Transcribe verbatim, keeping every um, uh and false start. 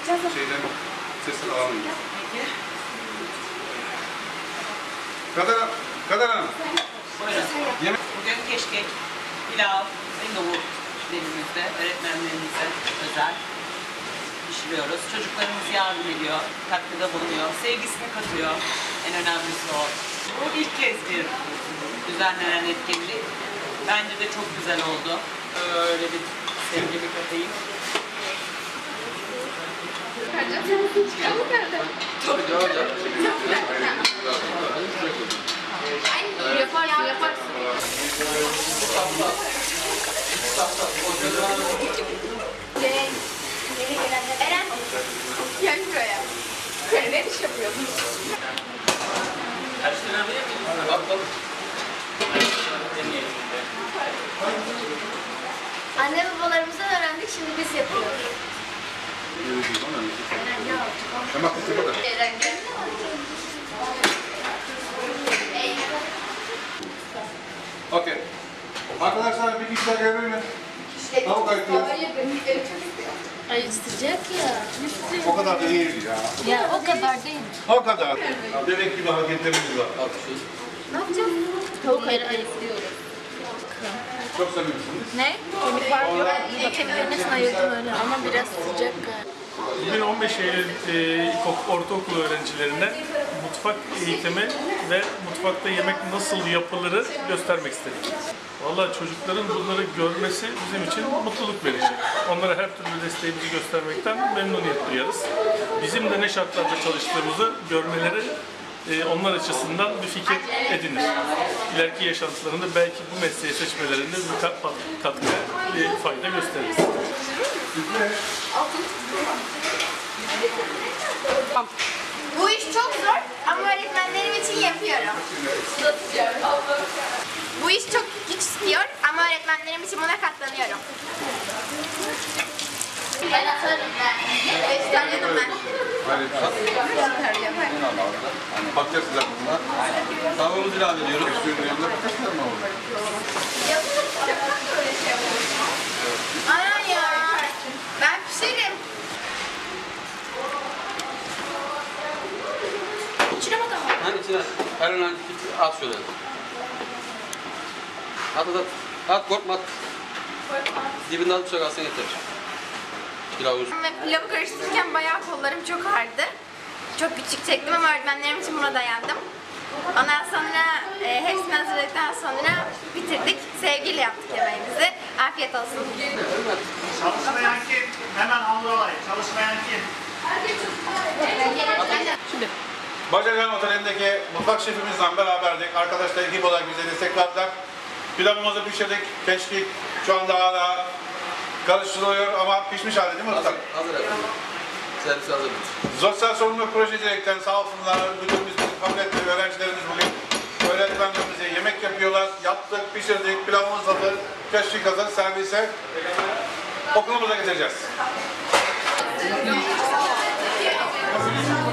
şeyden sesini alamayız. Kader Hanım, Kader Hanım. Buyurun. Bugün keşkek, pilav ve nohut menümüzde öğretmenlerimize özel pişiriyoruz. Çocuklarımız yardım ediyor, katkıda bulunuyor, sevgisini katıyor. En önemlisi o. Bu ilk kez bir düzenlenen etkinlik. Bence de çok güzel oldu. Öyle bir sevgimi katayım. Tabii ki hocam. Yaparsın, yaparsın. Eren, gel buraya. Ne iş yapıyorsun? Anne babalarımızdan öğrendik, şimdi biz yapıyoruz. Tamam, bu kadar. Eren gel. Okey. Arkadaşlar bir kişi daha gelebilir mi? Tavuk ayıklıyoruz. Hayır, benimkileri çok istiyor. Ay sıcak ya. O kadar da değil ya. Ya o kadar değil. O kadar. Demek ki bir hareketlerimiz var. Ne yapacağız? Tavuk ayır ayıklıyoruz. Çok seviyorsunuz. Ne? Kemik var mı? Kemiklerini ayırdım öyle ama biraz sıcak. Bugün on beş Eylül e, ortaokul öğrencilerine mutfak eğitimi ve mutfakta yemek nasıl yapılırı göstermek istedik. Vallahi çocukların bunları görmesi bizim için mutluluk verici. Onlara her türlü desteğimizi göstermekten memnuniyet duyarız. Bizim de ne şartlarda çalıştığımızı görmeleri e, onlar açısından bir fikir edinir. İleriki yaşantılarında belki bu mesleği seçmelerinde bir katkı, bir fayda gösteririz. Bu iş çok zor ama öğretmenlerim için yapıyorum. Bu iş çok güç istiyor ama öğretmenlerim için buna katlanıyorum. Ben atarım ben. Beş tane ben. Hayır. Bakacağız size bunlar. Tavuğumuzu ilave ediyoruz. Suyun yanında bakacağız mı olur? Ana ya. Ben pişiririm. İçine bakalım. Hani içine her önemli at şöyle. At at at. At korkma at. Dibinden bıçak alsın yeter. Pilavı. Ve pilavı karıştırırken bayağı kollarım çok ağrıdı. Çok küçük çektim ama öğretmenlerim için buna dayandım. Ondan sonra e, hepsini hazırladıktan sonra bitirdik. Sevgiyle yaptık yemeğimizi. Afiyet olsun. Çalışmayan kim? Hemen hamur olayım. Çalışmayan kim? Şimdi. Bacagan Oteli'ndeki mutfak şefimizle beraberdik. Arkadaşlar ekip olarak bize destek verdiler. Pilavımızı pişirdik. Keşkek şu anda hala karıştırılıyor ama pişmiş halde değil mi usta? Hazır, hazır efendim. Servis hazır. Sosyal sorumluluk proje direkten sağ olsunlar. Müdürümüz, kabul etti. Öğrencilerimiz bugün öğretmenlerimize yemek yapıyorlar. Yaptık, pişirdik. Pilavımız hazır. Keşkek hazır. Servise okulumuza getireceğiz.